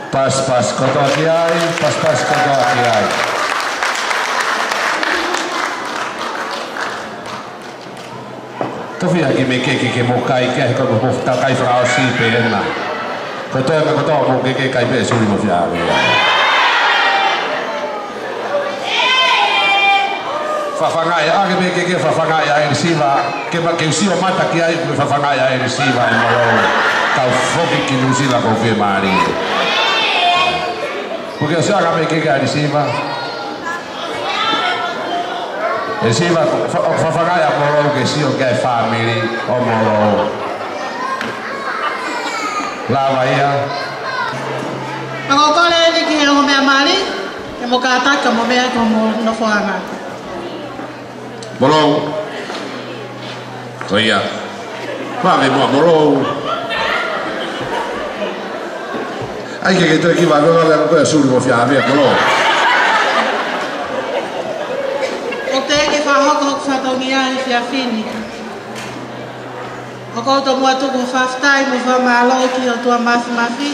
Pas koto kiai, pas koto kiai. Tofi aki me ke mo kai ke ko mo ta kai fra si pe na. Koto mo ke kai pe suri mo fia. Fafangai ake me ke fafangai ai siva ke ma ke siva mata ki ai fafangai ai siva e mo tau foki ki nu sila ko fe mari. Porque se aga me que siva. E siva fafangai a moro que si o que family o moro. La bahia. Ako kole ni ki o me mari, e mo ka ataka mo me ko mo no foanga. Moro. Toia. Fave mo moro. Ai che te chi va non aveva ancora sul mo fiamme moro. O te ke fa hoko fa to ngia ni fia fini. O ko to mo to ko fa stai mo fa malo ki o to mafi.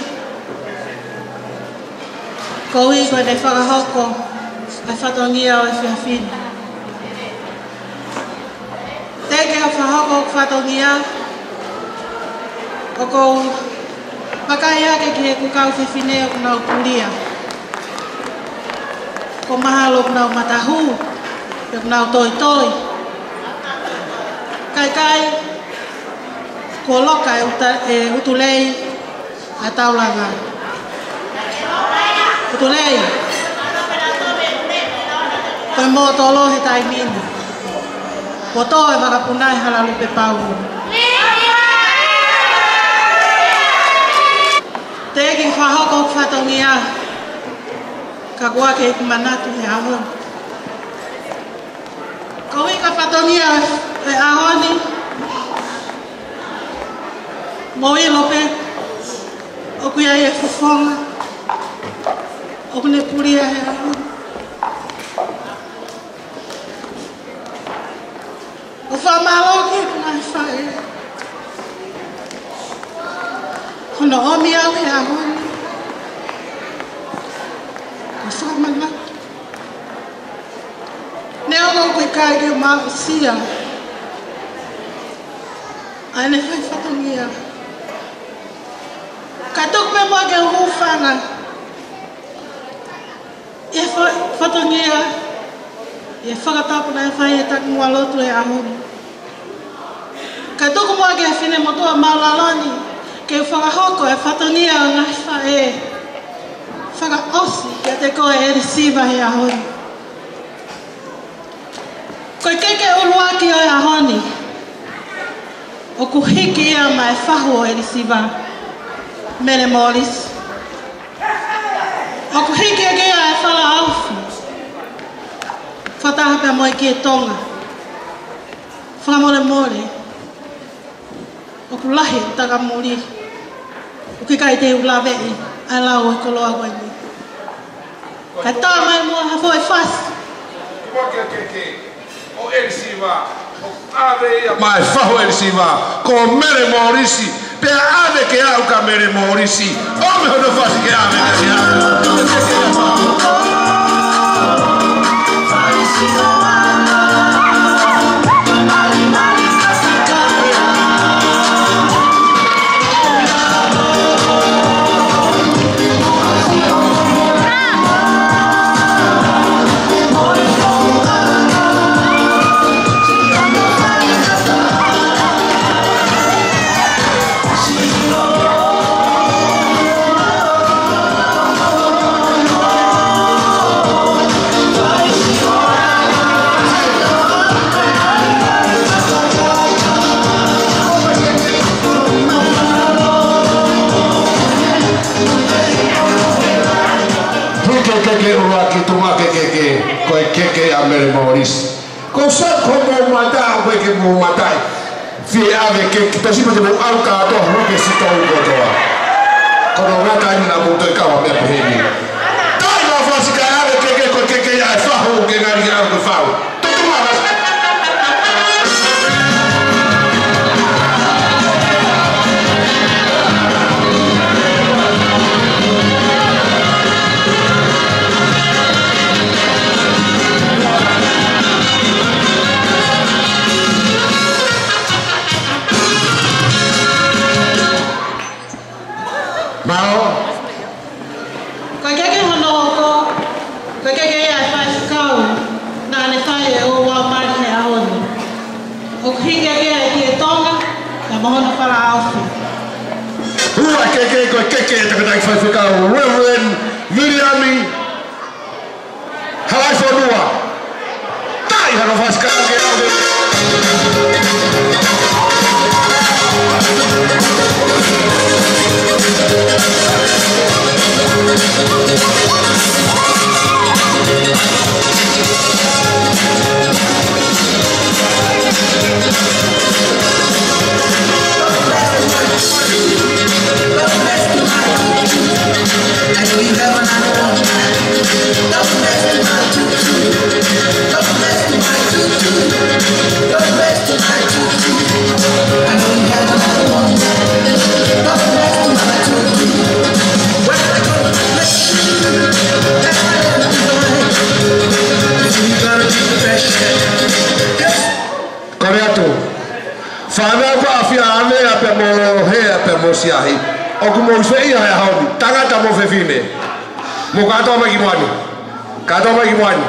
Ko i ko de fa hoko fa to ngia o fia fini. Teke fa hoko fa to ngia o ko makaya ke ku kau fifine ku nau kulia ko mahalo ku nau matahu ku nau toi kai ko loka utulei atau langa utulei ko mo tolo he tai min ko to e makapunai halalu pe pau Tegi whahoko whatongia ka kua ke manatu he ahon. Ko ka whatongia e ahoni mo i lope o kuia e fufonga o kune puria he ahon. O whamalo ke kuna whae Hono omi au he ahoni. Ko whamana. Neo ngau koe kai ke maa sia. Aine whai whatangia. Ka tuk me mua ke hufanga. E whatangia. E whakatapuna e whai e taku mua lotu e ahoni. Ka tuk mua ke whine motua maulaloni. Ke whakahoko e whatongia o ngai whae whakaosi ke te koe e resiva he ahoni. Koe keke uruaki o e ahoni o ku hiki ia mai whahu o e resiva mere moris. O ku hiki e kia e whala aufi whatahape moe ki e tonga whamore more o ku lahi taka muri o ki kai te ulawe i a lau e koloa koe ni. Kai tā mai mua hafo e whas. Moke keke o Elsiva o ave ia mai whaho Elsiva ko mere morisi pe ave ke au ka mere morisi o me hono whasi ke ave ke ave. Keke uruaki tumake keke koe keke a mere moris. Ko sa ko mo mata koe ke mo matai. Fie ave keke pesipa te mo auka ato ruke si tau kotoa. Kono ngata ni na muto i kawa mea pehemi. Tai ma fasika ave keke koe keke a e whahu ke ngari au ke whau. Tutu maras. Hua keke ko keke te kai fai fika Reverend Williami. Halai fonua. Tai hano faska ke ave. Whanau pa awhia ane a pe mo he a pe mo siahi. O ku mo uswe ia hea hauni. Tangata mo whewhine. Mo katoa mai ki moani. Katoa mai ki moani.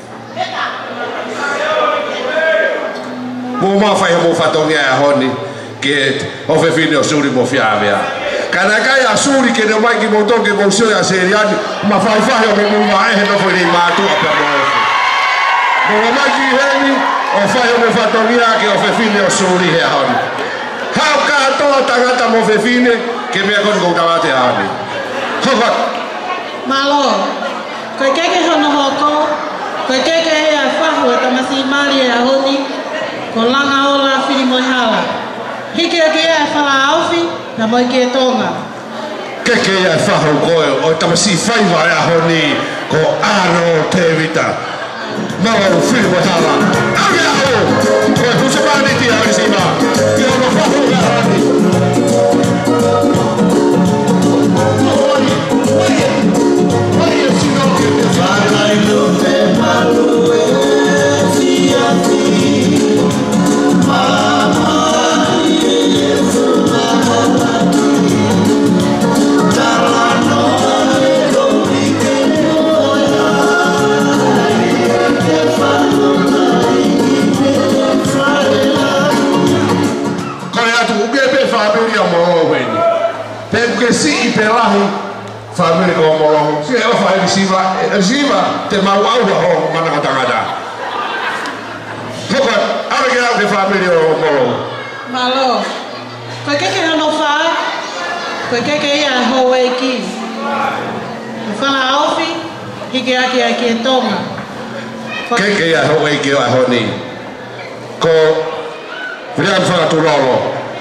Mo mawhai mo whatongi a hauni. Ke o whewhine o suri mo whia mea. Kana kai a suri ke ne mai ki mo toke mo uswe a seriani. Ma whai o mo mua ehe no whai mātu a pe mo ofu. Mo mai ki heni. O whai o me whatongia ke o whewhine o suri hea honi. Hau katoa tangata mo whewhine ke mea koni kou kawate honi. Hokot. Malo, koe keke hono hoko, koe keke he a whahu e tamasi mari e a honi, ko langa ola whiri moi hala. Hike ake e a whala auwhi, na moi ke tonga. Keke e a whahu koe o tamasi whaiwa e a honi, ko aro te vita. Mau whiri moi hala. Ake aho! Koe husapani tia hori sima. Ki ono whahu e a honi. Si i pelahi family ko mo si e fa risiva te mau au ho mana tangada hoko ara ke au de family o mo Malo, koe keke hono wha, koe keke ia ho eiki. Whana auwhi, hike ake a ke tonga. Keke ia ho eiki a honi ko Rian whana tu lolo.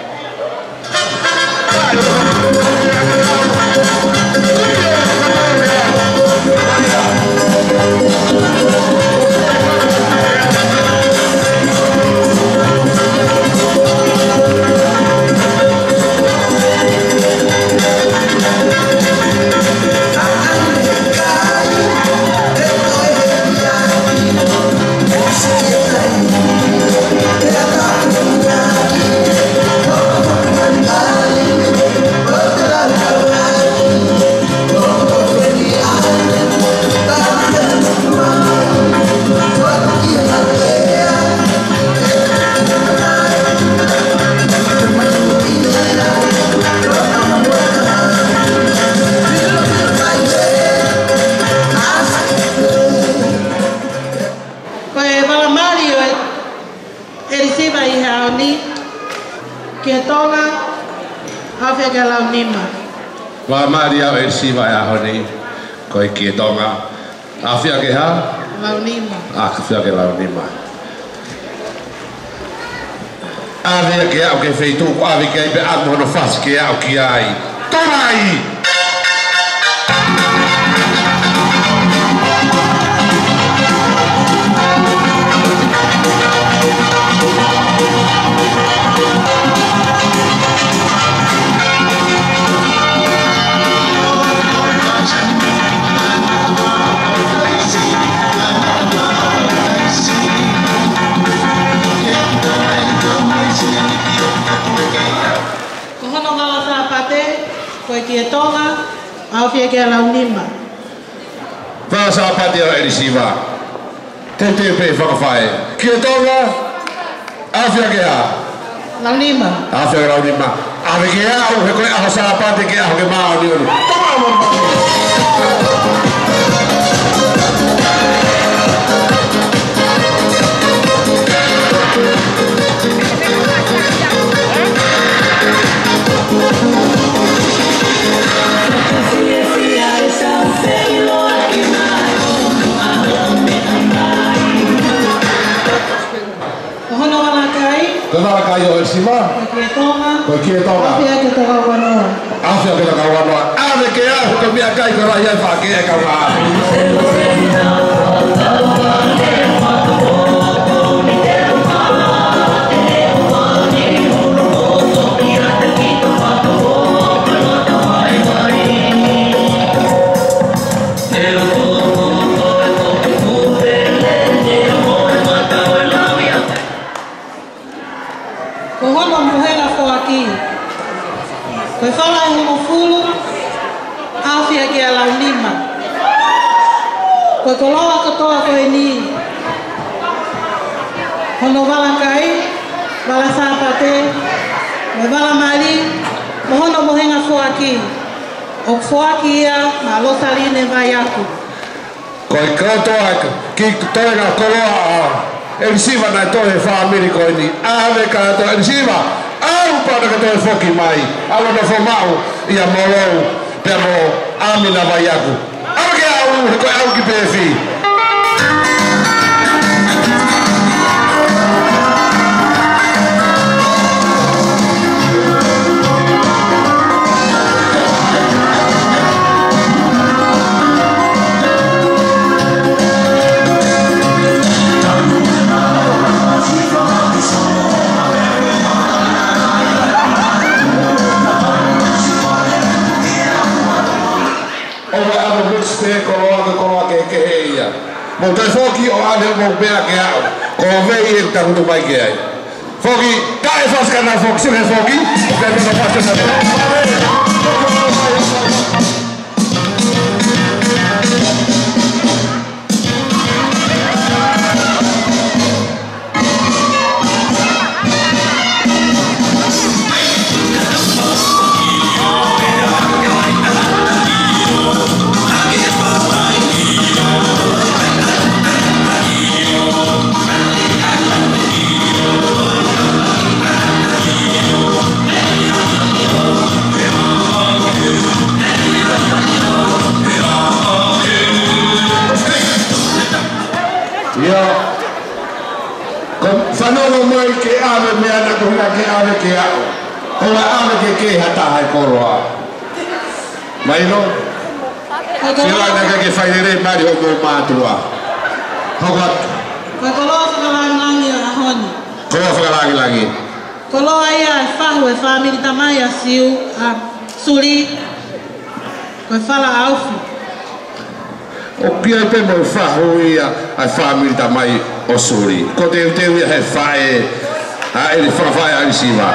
Wa Maria e siva ya honi ko ki tonga afia ke ha Launima. Afia ke launima ave ke au ke feito ko ave ke be amo no fas ke au ki ai torai koe ki e tonga, au fia ke a launima. Wha sa pati o erisiva. Te pe whakawhae. Ki e tonga, au fia ke a. Launima. Au fia ke launima. Ave que au, he koe aho sarapate ke aho ke maa ni unu. Toma mo. Kena kayo elsima. Koe kie tonga. Afia ke toka wanoa. Afia ke toka wanoa. Ave ke aho ke mea kai ko raya wha ke e kau maa. Koe whala e hono fulu, awhia ki a lau lima. Koe koloa katoa koe ni. Hono wala kai, wala sāpate, me wala mali, mo hono mohenga whuaki. O whuaki ia, ma losaline vai aku. Koe katoa ki toenga koloa a Elisiva nai toe whaamiri koe ni. Ave katoa Elisiva. Au pada ka toi foki mai. Ala na fomau ia morou pe mo amina vai aku. Au ke au ki pefi. Mo tai foki o ane mo bea ke au. Ko vei e takutu mai ke ai. Foki, ka e faska na foki, sire foki. Ka e faska na foki. Whanongo mai ke ave mea na kuhina ke ave ke au. Hora ave ke hata hai koroa. Mai no? Sila na ke whainere mari o mo mātua. Hokat. Koe koloa whakalangi a honi. Koloa whakalangi. Koloa ia e whahu e whamiri tamai a siu a suri. Koe whala aufu. O pia i pe mo whahu ia ai whamiri tamai o suri. Ko te uteu ia he whae a ele whawhae a Elisiva.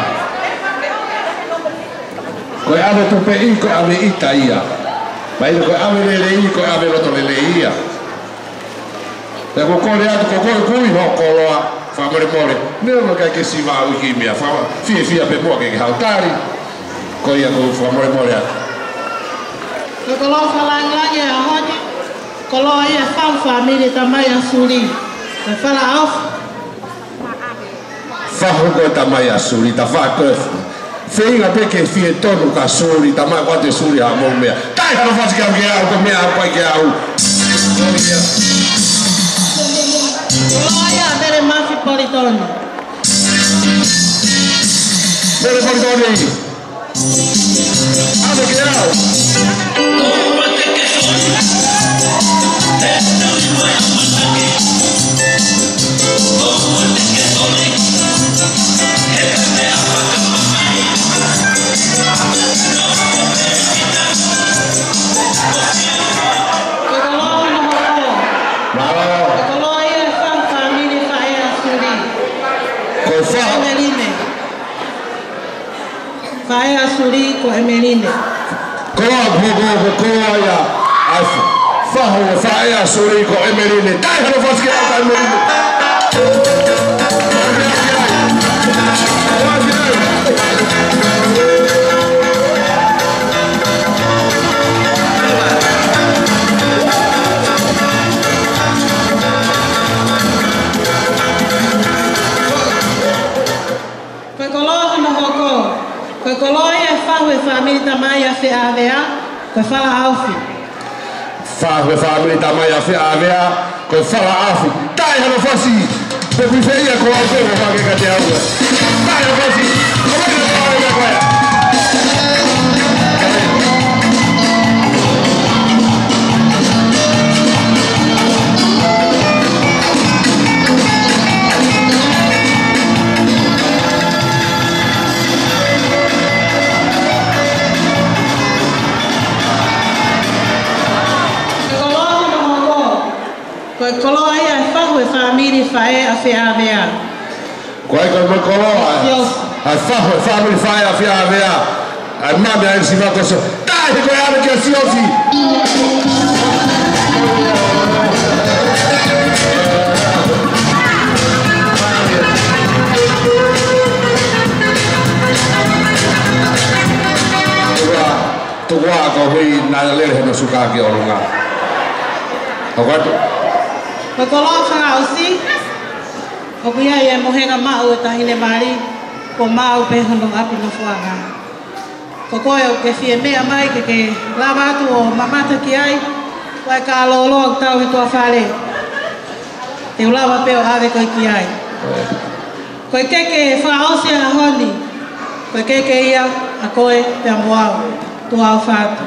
Koe ave tupe i, koe ave ita ia. Mai koe ave lele i, koe ave loto lele ia. Te ko kore atu, ko kore kui no koloa whamare more. Neo no kai ke siva au i ki mea. Fia pe mua ke hautari. Ko ia ko whamare more atu. Koe koloa whalangi a honi. Koloa ia whau whamiri tamai a suri. Koe whala aufu. Whahu koe tamai a suri, ta whakoefu. Whenga peke fie tonu ka suri, tamai wate suri ha mou mea. Tai hana whasi kau ke au, ko mea au pai ke au. Koloa ia tere mafi politoni. Tere politoni. Ave ke au. Fae a suri ko emeline. Koa ya afu. Fahu fae a suri ko emeline. Tai hana faske a ka emeline. family tamai a fe avea, koe whala aufi. Whāhue whamiri tamai a whea awea, koe whala awhi. Tai hano whasi, pe kui whaia ko au peho whake ka te aua. Tai hano whasi, ko mai na whaare na koea. Koe koloa ia e whahue whamiri whae a whea mea. Koe me koloa ai whahue whamiri whae a whea mea. Ai mame ai si whakoso. Tai he koe ane kia siosi. Tukua ko hui nai lere no sukaki o runga. Hawatu. Koe koloa whangausi, o kuia ia mohenga mau e tahine mari, ko mau pe hono api no whuanga. Ko koe o ke whie mea mai ke lawa atu o mamata ki ai, koe ka alolo au tau he tua whare. Te ulawa peo ave koe ki ai. Koe keke whaosi a honi, koe keke ia a koe pe amoau, tua au whātu.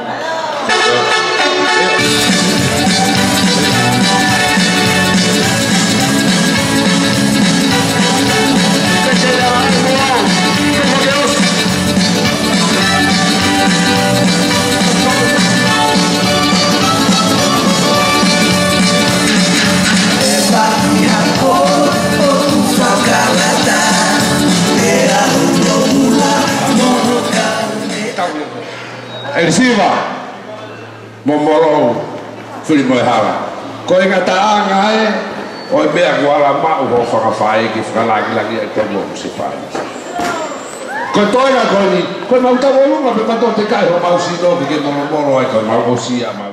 Elisiva momoro fili mo hala ko inga taanga e o mea kuala mau ho whakawhai ki whakalagi e te mo si whai ko toina ko ni ko mau tawo lunga pe kato te kai ho mau si no ki ke moro ai ko mau o si a mau